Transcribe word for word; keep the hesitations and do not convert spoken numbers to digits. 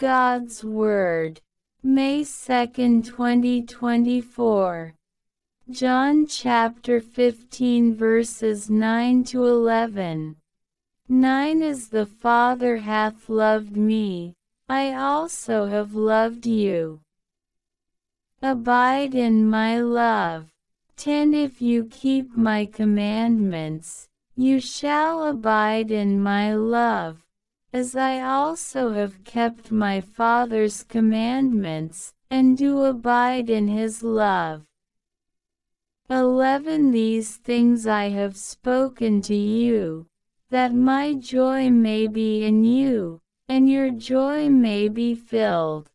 God's Word. May second twenty twenty-four. John chapter fifteen verses nine to eleven. nine As the Father hath loved me, I also have loved you. Abide in my love. ten If you keep my commandments, you shall abide in my love, as I also have kept my Father's commandments, and do abide in his love. eleven These things I have spoken to you, that my joy may be in you, and your joy may be filled.